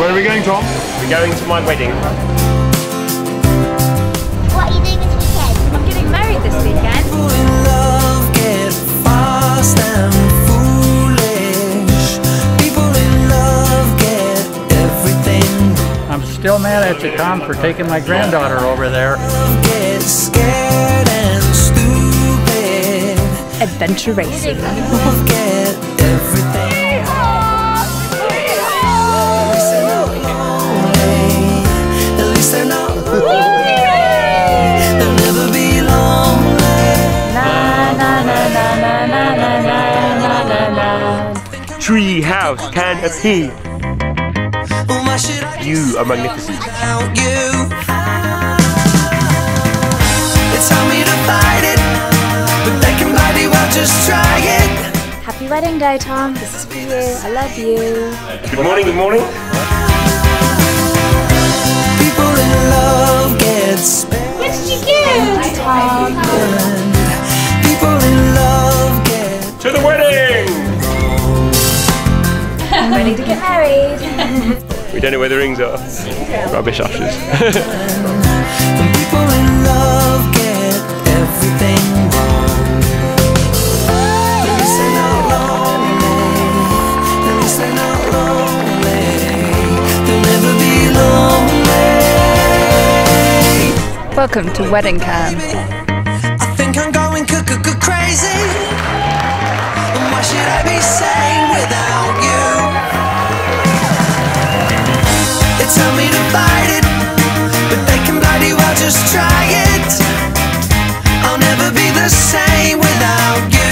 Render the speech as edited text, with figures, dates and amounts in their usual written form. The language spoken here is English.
Where are we going, Tom? We're going to my wedding. What are you doing this weekend? I'm getting married this weekend. People in love get fast and foolish. People in love get everything. I'm still mad at you, Tom, for taking my granddaughter over there. Love gets scared and stupid. Adventure racing. Love get everything. At least they're not lonely. At least they're not lonely. They'll never be lonely. Tree house canopy. Why should I You are magnificent. without you? They tell me to fight it, but they can bloody well just try it. Happy wedding day, Tom. This is for you. I love you. Good morning, good morning. People in love get spent. What did you do? Tom. People in love get To the wedding! I'm ready to get married. We don't know where the rings are. Rubbish ushers. and people in love get everything wrong. At least they're not lonely. At least they're not lonely. They'll never be lonely. Welcome to Wedding Camp. I think I'm going crazy. And why should I be sane without you? They tell me to fight it, but they can bloody well just try it. I'll never be the same without you.